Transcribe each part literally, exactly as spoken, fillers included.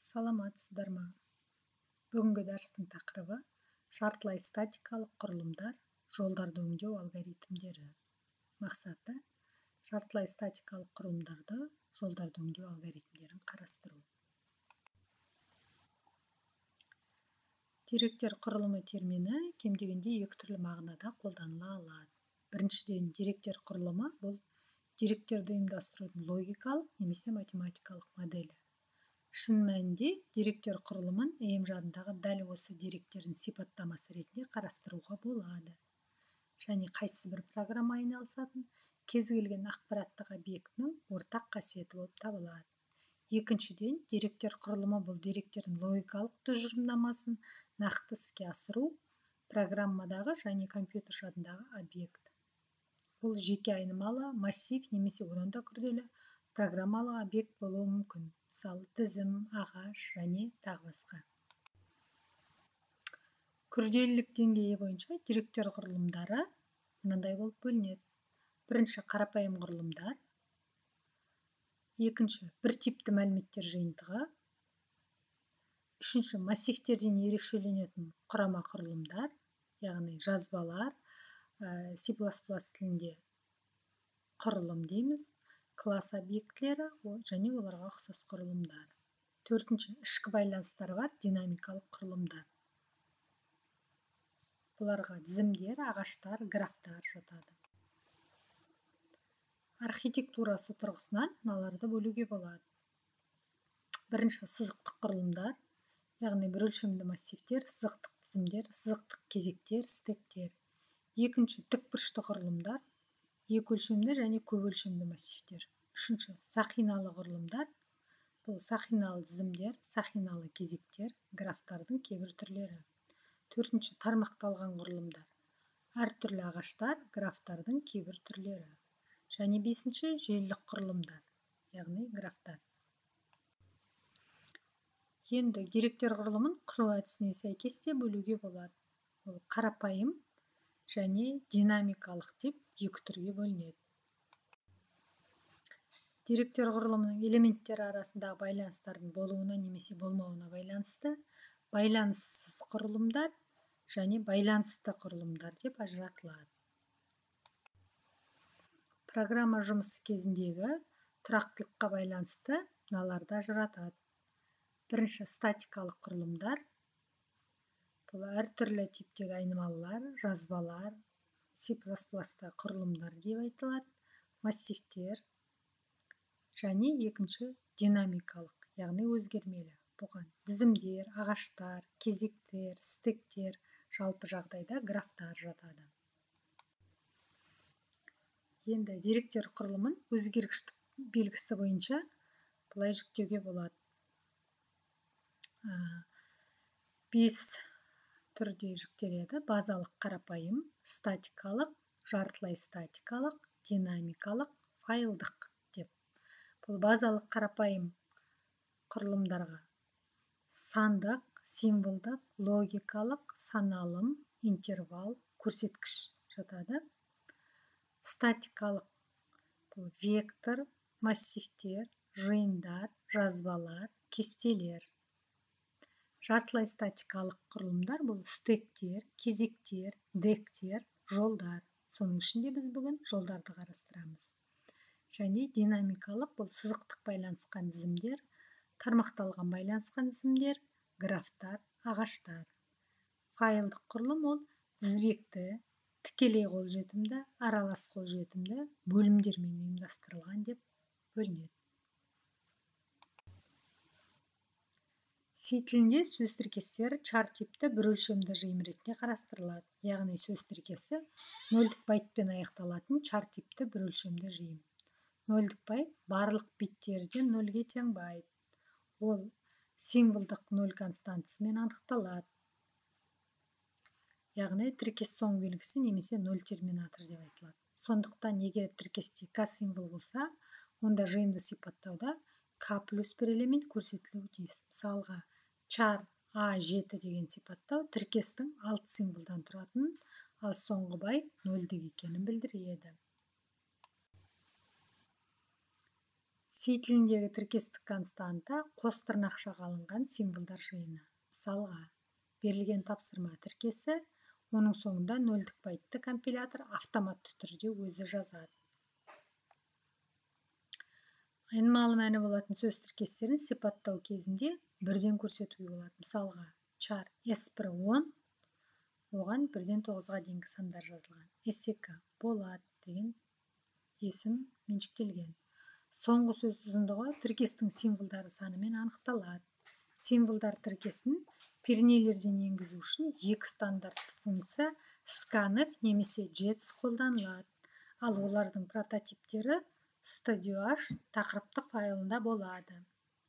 Саламатсыздар ма? Бүгінгі дәрістің тақырыбы жартылай статикалық құрылымдар, жолдарды өңдеу алгоритмдері. Мақсаты жартылай статикалық құрылымдарды, жолдарды өңдеу алгоритмдерін қарастыру. Деректер құрылымы термині кем дегенде екі түрлі мағынада қолданыла алады. Біріншіден, деректер құрылымы бұл деректерді ұйымдастырудың логикалық немесе математикалық моделі. Шын мәнінде деректер құрылымын эм жадындағы дәл осы деректердің сипаттамасы ретінде қарастыруға болады. Және қайсы бір программа айналысатын кез келген ақпараттық объектінің ортақ қасиеті болып табылады. Екіншіден, деректер құрылымы бұл деректердің логикалық тұжырымдамасын нақты іске асыру программадағы және компьютер жадындағы объект. Бұл жеке айнымалы, массив немесе одан да күрделі программалық объект болуы мүмкін. Мысалы, тізім, ағаш және тағы басқа. Күрделілік деңгейі бойынша деректер құрылымдары мынандай болып бөлінеді. Бірінші, қарапайым құрылымдар. Екінші, бір типті мәліметтер жиынтығы. Үшінші, массивтерден ерекшеленетін құрама құрылымдар, яғни жазбалар, C плюс плюс тілінде құрылым дейміз, класс объектілері және оларға ұқсас құрылымдар. Төртінші, ішкі байланыстар бар, динамикалық құрылымдар. Бұларға тізімдер, ағаштар, графтар жатады. Архитектурасы тұрғысынан мыналарды бөлуге болады. Бірінші, сызықтық құрылымдар, яғни бір өлшемді массивтер, сызықтық тізімдер, сызықтық кезектер, стектер. Екінші, тікбұрышты құрылымдар, екі өлшемді және көп өлшемді массивтер. Үшінші, сақиналы құрылымдар, бұл сақиналы тізімдер, сақиналы кезектер, графтардың кейбір түрлері. Төртінші, тармақталған құрылымдар, әртүрлі ағаштар, графтардың кейбір түрлері. Және бесінші, желілік құрылымдар, яғни графтар. Енді деректер құрылымын құру әдісіне сәйкес те бөлуге болады. Ол қарапайым және динамикалық деп екі түрге бөлінеді. Деректер құрылымының элементтері арасындағы байланыстардың болуына немесе болмауына байланысты байланыссыз құрылымдар және байланысты құрылымдар деп ажыратылады. Программа жұмысы кезіндегі тұрақтылыққа байланысты мыналарды ажыратады. Бірінші, статикалық құрылымдар. Бұл әртүрлі типтегі айнымалылар, жазбалар, C плюс плюс-та құрылымдар деп айтылады, массивтер. Және екінші, динамикалық, яғни өзгермелі. Бұған тізімдер, ағаштар, кезектер, стектер, жалпы жағдайда графтар жатады. Енді деректер құрылымын өзгергіштік белгісі бойынша былай жіктеуге болады. Бес түрде жіктеледі: базалық қарапайым, статикалық, жартылай статикалық, динамикалық, файлдық деп. Бұл базалық қарапайым құрылымдарға сандық, символдық, логикалық, саналым, интервал, көрсеткіш жатады. Статикалық бұл вектор, массивтер, жиындар, жазбалар, кестелер. Жартылай статикалық құрылымдар бұл стектер, кезектер, дектер, жолдар. Соның ішінде біз бүгін жолдарды қарастырамыз. Және динамикалық бұл сызықтық байланысқан тізімдер, тармақталған байланысқан тізімдер, графтар, ағаштар. Файлдық құрылым ол тізбекті, тікелей қолжетімді, аралас қолжетімді бөлімдермен ұйымдастырылған деп бөлінеді. C тілінде сөз тіркестері чар типті бір өлшемді жиым ретінде қарастырылады. Яғни сөз тіркесі нөлдік байтпен аяқталатын чар типті бір өлшемді жиым. Нөлдік байт барлық биттерден нөлге тең байт. Ол символдық нөл константысымен анықталады. Яғни тіркес соң белгісі немесе нөл терминатор деп айтылады. Сондықтан егер тіркесте К символ болса, онда жиынды сипаттауда К плюс бір элемент көрсетілуі тиіс. Мысалға, чар А жеті деген сипаттау тіркестің алты символдан тұратын, ал соңғы байт нөлдік екенін білдіреді. C Си тіліндегі тіркестік константа қос тырнақшаға алынған символдар жиыны. Мысалға, берілген тапсырма тіркесі, оның соңында нөлдік байтты компилятор автоматты түрде өзі жазады. Айнымалы мәні болатын сөз тіркестерін сипаттау кезінде бірден көрсетуге болады. Мысалға, чар эс бір он, оған бірден тоғызға дейінгі сандар жазылған. эс екі болады деген есім меншіктелген. Соңғы сөз ұзындығы тіркестің символдары санымен анықталады. Символдар тіркесін пернелерден енгізу үшін екі стандартты функция scanf немесе jets қолданылады. Ал олардың прототиптері stdio.h тақырыптық файлында болады.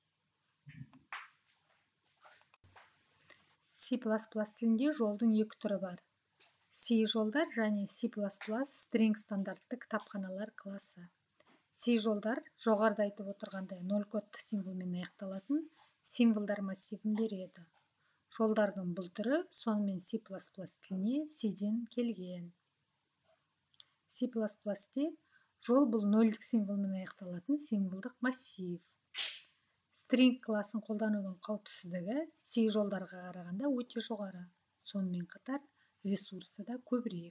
C++ тілінде жолдың екі түрі бар. C жолдар және C++ string стандартты кітапханалар класы. C жолдар жоғарыда айтып отырғандай нөл кодты символмен аяқталатын символдар массивін береді. Жолдардың бұл түрі сонымен C++ тіліне C-ден келген. C++-те жол бұл нөлдік символмен аяқталатын символдық массив. String класын қолданудың қауіпсіздігі C жолдарға қарағанда өте жоғары. Сонымен қатар ресурсы да көбірек.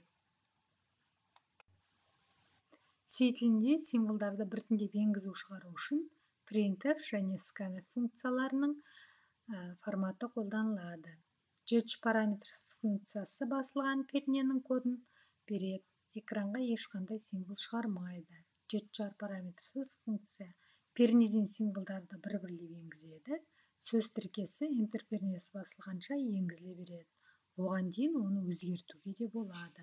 C тілінде символдарды біртіндеп енгізу шығару үшін printf және scanf функцияларының форматы қолданылады. Jet параметрсіз функциясы басылған перненің кодын береді. Экранға ешқандай символ шығармайды. Jet параметрсіз функция пернеден символдарды бір-бірлеп енгізеді. Сөз тіркесі enter пернесі басылғанша енгізіле береді. Оған дейін оны өзгертуге де болады.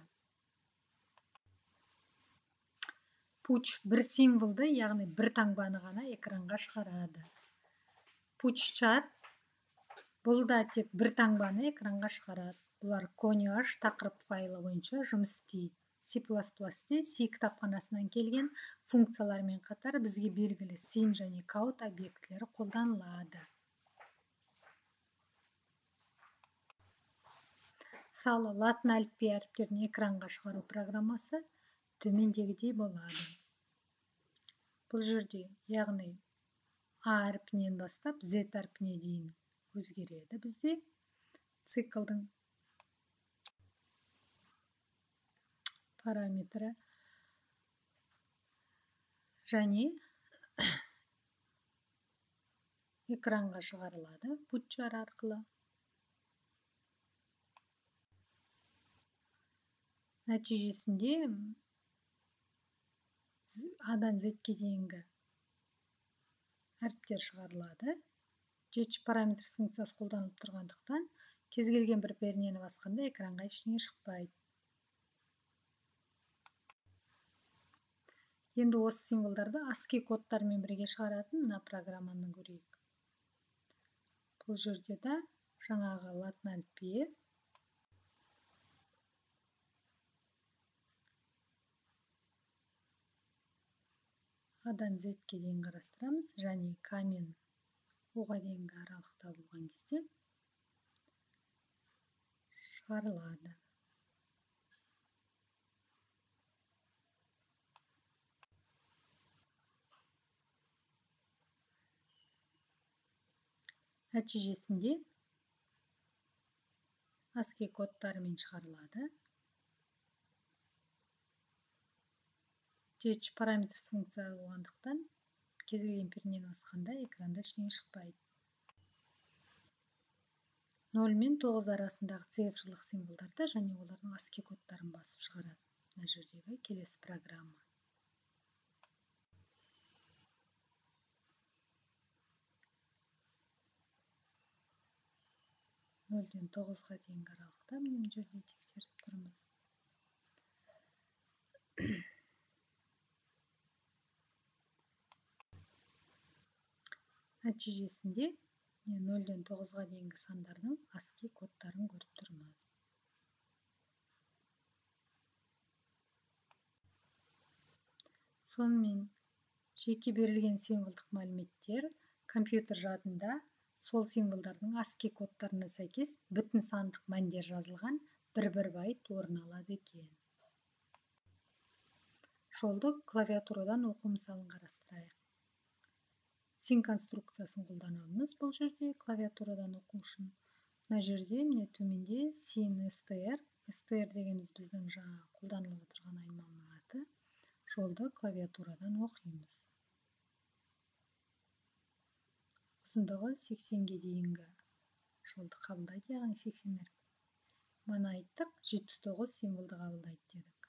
Push бір символды, яғни бір таңбаны ғана экранға шығарады. Push char бұл да тек бір таңбаны экранға шығарады. Бұлар conioh тақырып файлы бойынша жұмыс істейді. C++-те C кітапханасынан келген функциялармен қатар бізге белгілі sin және count объектілері қолданылады. Мысалы, латын әліпби әріптерін экранға шығару программасы төмендегідей болады. Бұл жерде, яғни A әрпінен бастап Z әрпіне дейін өзгереді бізде циклдың параметрі және экранға шығарылады push арқылы. Нәтижесінде A-дан Z-ке дейінгі әріптер шығарылады. Jet параметрсіз функциясы қолданылып тұрғандықтан, кез келген бір пернені басқанда экранға ештеңе шықпайды. Енді осы символдарды ASCII кодтармен бірге шығаратын мына программаны көрейік. Бұл жерде де жаңағы латын әліпбиі A-дан Z-ке дейін қарастырамыз, және K мен O-ға дейінгі аралықта болған кезде шығарылады. Нәтижесінде ASCII кодтарымен шығарылады. Jet параметрсіз функция болғандықтан, кез келген пернені басқанда экранда ештеңе шықпайды. нөл мен тоғыз арасындағы цифрлық символдарды және олардың ASCII кодтарын басып шығарады. Мына жердегі келесі программа. нөлден тоғызға дейінгі аралықта мына жерде тексеріп тұрмыз. Нәтижесінде нөлден тоғызға дейінгі сандардың ASCII кодтарын көріп тұрмыз. Сонымен жеке берілген символдық мәліметтер компьютер жадында сол символдардың ASCII кодтарына сәйкес бүтін сандық мәндер жазылған бір-бір байт орын алады екен. Жолды клавиатурадан оқу мысалын қарастырайық. син конструкциясын қолданамыз бұл жерде клавиатурадан оқу үшін. Мына жерде міне төменде син str. str дегеніміз біздің жаңа қолданылып отырған айнымалының аты. Жолды клавиатурадан оқимыз. Ұзындығы сексенге дейінгі жолды қабылдайды, яғни сексен. Мана айттық, жетпіс тоғыз символды қабылдайды дедік.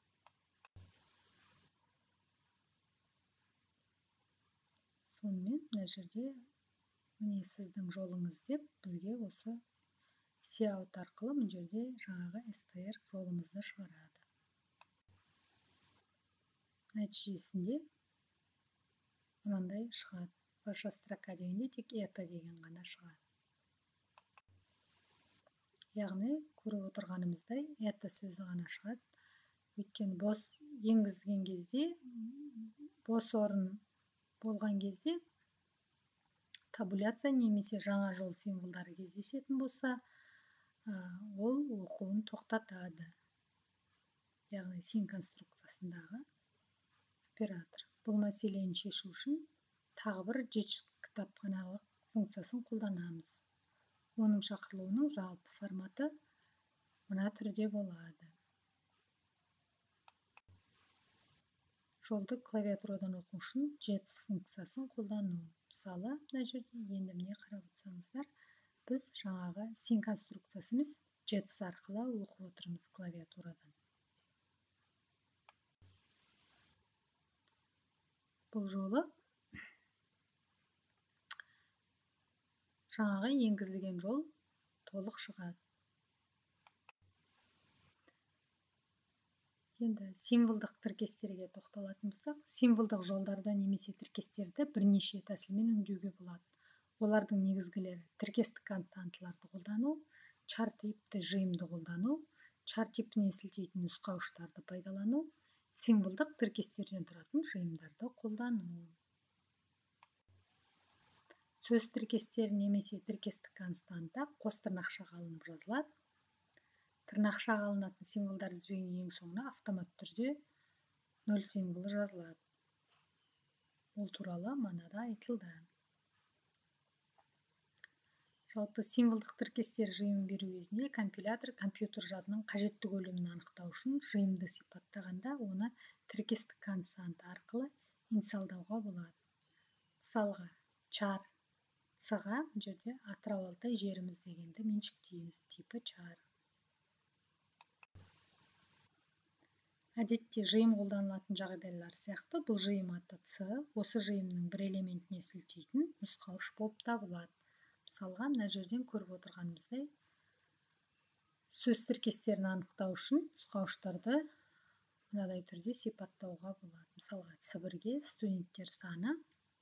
Сонымен мына жерде міне сіздің жолыңыз деп бізге осы cout арқылы мына жерде жаңағы str жолымызды шығарады. Нәтижесінде мынандай шығады. Ваша строка дегенде тек это деген ғана шығады. Яғни көріп отырғанымыздай это сөзі ғана шығады. Өйткені бос енгізген кезде, бос орын болған кезде табуляция немесе жаңа жол символдары кездесетін болса, ол оқуын тоқтатады. Яғни син конструкциясындағы оператор. Бұл мәселені шешу үшін тағы бір жетіш кітапханалық функциясын қолданамыз. Оның шақырылуының жалпы форматы мына түрде болады. Жолды клавиатурадан оқу үшін jets функциясын қолдану. Мысалы, мына жерде енді міне қарап отырсаңыздар, біз жаңағы син конструкциясымыз jets арқылы оқып отырмыз клавиатурадан. Бұл жолы жаңағы енгізілген жол толық шығады. Енді символдық тіркестерге тоқталатын болсақ, символдық жолдарда немесе тіркестерді бірнеше тәсілмен өңдеуге болады. Олардың негізгілері тіркестік константаларды қолдану, чар типті жиымды қолдану, чар типіне сілтейтін нұсқауыштарды пайдалану, символдық тіркестерден тұратын жиымдарды қолдану. Сөз тіркестері немесе тіркестік константа қос тырнақшаға алынып жазылады. Тырнақшаға алынатын символдар тізбегінің ең соңына автомат түрде нөл символы жазылады. Ол туралы манада айтылды. Жалпы символдық тіркестер жиымын беру кезінде компилятор компьютер жадының қажетті көлемін анықтау үшін жиымды сипаттағанда оны тіркестік константа арқылы инициалдауға болады. Мысалға, чар ц-ға жерде Атырау Алтай жеріміз дегенді меншіктейміз, типі чар. Әдетте жиым қолданылатын жағдайлар сияқты бұл жиым аты ц, осы жиымның бір элементіне сілтейтін нұсқауыш болып табылады. Мысалға, мына жерден көріп отырғанымыздай, сөз тіркестерін анықтау үшін нұсқауыштарды мынадай түрде сипаттауға болады. Мысалға, ц бірге студенттер саны,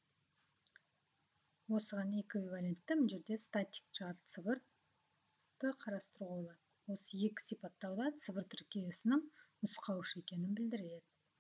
осыған эквивалентті мына жерде статик чар ц бірді қарастыруға болады. Осы екі сипаттауда ц бір тіркесінің нұсқауыш екенін білдіреді.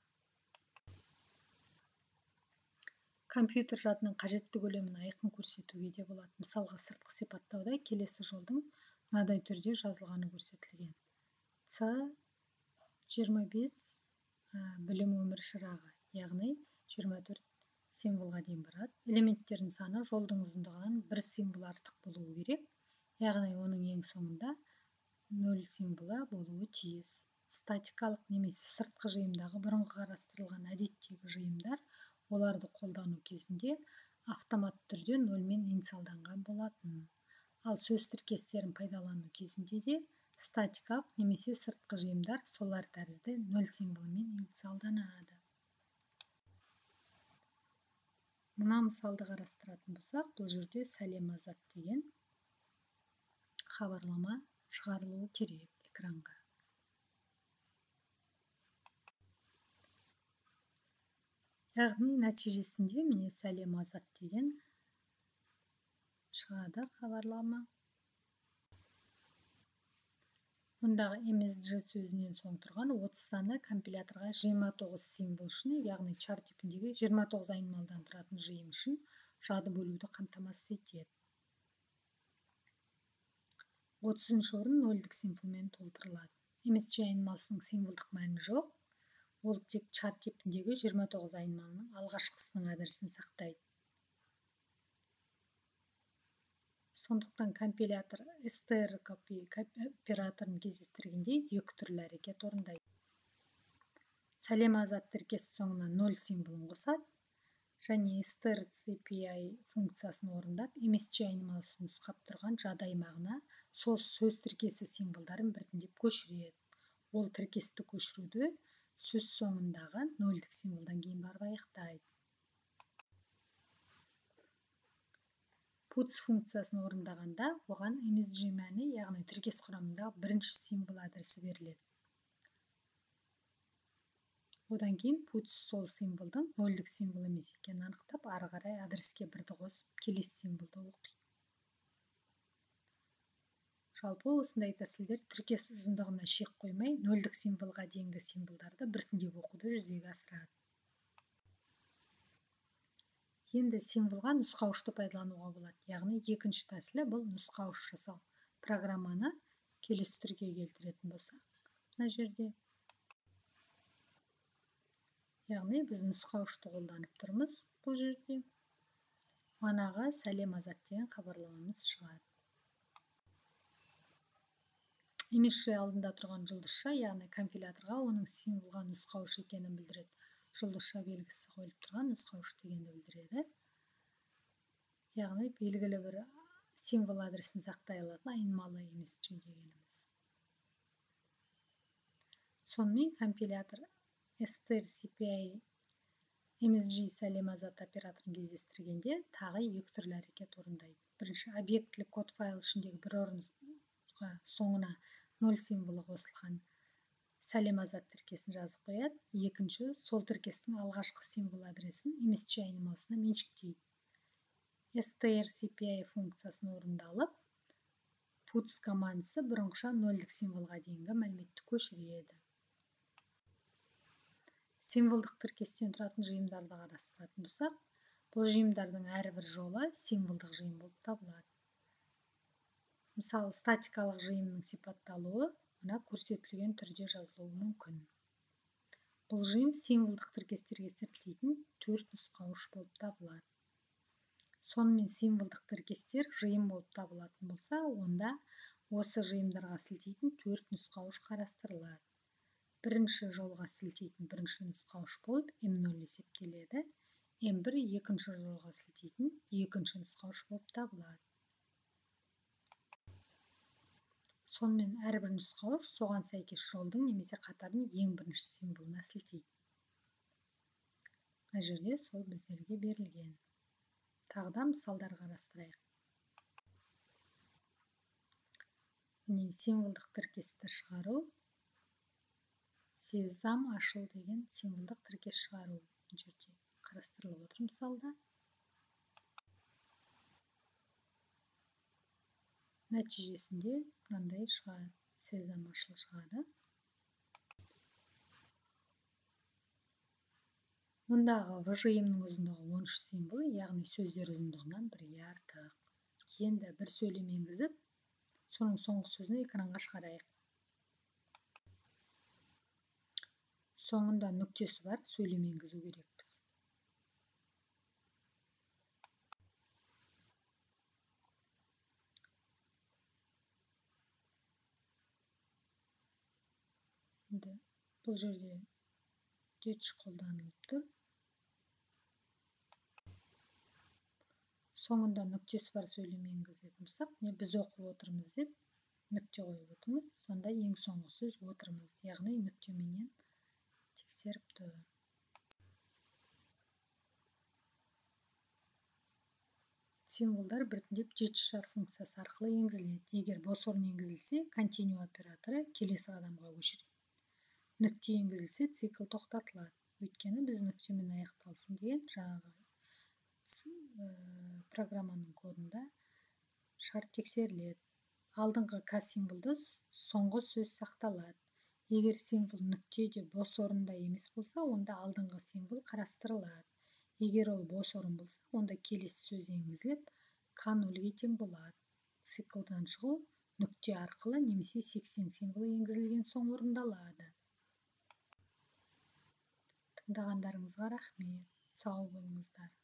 Компьютер жадының қажетті көлемін айқын көрсетуге де болады. Мысалға, сыртқы сипаттауда келесі жолдың мынадай түрде жазылғаны көрсетілген. ц жиырма бес білім өмір шырағы, яғни жиырма төрт символға дейін барады. Элементтердің саны жолдың ұзындығынан бір символ артық болуы керек, яғни оның ең соңында нөл символы болуы тиіс. Статикалық немесе сыртқы жиымдағы бұрынғы қарастырылған әдеттегі жиымдар, оларды қолдану кезінде автомат түрде нөлмен инициалданған болатын. Ал сөз тіркестерін пайдалану кезінде де статикалық немесе сыртқы жиымдар солар тәрізді нөл символымен инициалданады. Мына мысалды қарастыратын болсақ, бұл жерде сәлем азат деген хабарлама шығарылуы керек экранға. Яғни нәтижесінде міне сәлем азат деген шығады хабарлама. Мұндағы msg сөзінен соң тұрған отыз саны компиляторға жиырма тоғыз символ үшін, яғни чар типіндегі жиырма тоғыз айнымалдан тұратын жиым үшін жады бөлуді қамтамасыз етеді. отызыншы орын нөлдік символмен толтырылады. msg айнымалысының символдық мәні жоқ. Ол тек чар типіндегі жиырма тоғыз айнымалының алғашқысының адресін сақтайды. Сондықтан компилятор strcpy операторын кездестіргенде екі түрлі әрекет орындайды. Сәлема зат тіркесі соңына нөл символын қосады және strcpy функциясын орындап msg айнымалысын нұсқап тұрған жады аймағына сол сөз тіркесі символдарын біртіндеп көшіреді. Ол тіркесті көшіруді сөз соңындағы нөлдік символдан кейін барып аяқтайды. Puts функциясын орындағанда оған msg мәні, яғни тіркес құрамындағы бірінші символ адресі беріледі. Одан кейін puts сол символдың нөлдік символ емес екенін анықтап, ары қарай адреске бірді қосып, келесі символды оқиды. Жалпы осындай тәсілдер тіркес ұзындығына шек қоймай, нөлдік символға дейінгі символдарды біртіндеп оқуды жүзеге асырады. Енді символға нұсқауышты пайдалануға болады. Яғни екінші тәсілі бұл нұсқауыш жасау. Программаны келесі түрге келтіретін болсақ, мына жерде. Яғни біз нұсқауышты қолданып тұрмыз бұл жерде. Манағы сәлем азат деген хабарламамыз шығады. msg алдында тұрған жұлдызша, яғни компиляторға оның символға нұсқауыш екенін білдіреді. Жұлдызша белгісі қойылып тұрған нұсқауыш дегенді білдіреді. Яғни белгілі бір символ адресін сақтай алатын айнымалы msg дегеніміз. Сонымен компилятор strcpy msg сәлема зат операторын кездестіргенде тағы екі түрлі әрекет орындайды. Бірінші, объектілік код файл ішіндегі бір орынға соңына нөл символы қосылған сәлема зат тіркесін жазып қояды. Екінші, сол тіркестің алғашқы символ адресін msg айнымалысына меншіктейді. strcpy функциясын орындалып, puts командасы бұрынғыша нөлдік символға дейінгі мәліметті көшіреді. Символдық тіркестен тұратын жиымдарды қарастыратын болсақ, бұл жиымдардың әрбір жолы символдық жиым болып табылады. Мысалы, статикалық жиымның сипатталуы мына көрсетілген түрде жазылуы мүмкін. Бұл жиым символдық тіркестерге сіртілейтін төрт нұсқауыш болып табылады. Сонымен символдық тіркестер жиым болып табылатын болса, онда осы жиымдарға сілтейтін төрт нұсқауыш қарастырылады. Бірінші жолға сілтейтін бірінші нұсқауыш болып эм нөл есептеледі. эм бір екінші жолға сілтейтін екінші нұсқауыш болып табылады. Сонымен әрбір нұсқауыш соған сәйкес жолдың немесе қатардың ең бірінші символына сілтейді. Мына жерде сол біздерге берілген. Тағы да мысалдар қарастырайық. Міне символдық тіркесті шығару, сезам ашыл деген символдық тіркес шығару жерде қарастырылып отыр мысалда. Нәтижесінде мынандай шығады, сезам ашыл шығады. Мұндағы в жиымның ұзындығы он үш символ, яғни сөздер ұзындығынан бірге артық. Енді бір сөйлем енгізіп, соның соңғы сөзін экранға шығарайық. Соңында нүктесі бар сөйлем енгізу керекпіз. Енді бұл жерде детч қолданылып тұр. Соңында нүктесі бар сөйлем енгізетін болсақ, не біз оқып отырмыз деп нүкте қойып отырмыз. Сонда ең соңғы сөз отырмыз, яғни нүктеменен тексеріп тұр. Символдар біртіндеп жеті шар функциясы арқылы енгізіледі. Егер бос орын енгізілсе, continue операторы келесі қадамға көшіреді. Нүкте енгізілсе, цикл тоқтатылады. Өйткені біз нүктемен аяқталсын деген жаңағы программаның кодында шарт тексеріледі. Алдыңғы к символды соңғы сөз сақталады. Егер символ нүктеде бос орында емес болса, онда алдыңғы символ қарастырылады. Егер ол бос орын болса, онда келесі сөз енгізіліп, к нөлге тең болады. Циклдан шығу нүкте арқылы немесе сексен символы енгізілген соң орындалады. Тыңдағандарыңызға рахмет. Сау болыңыздар.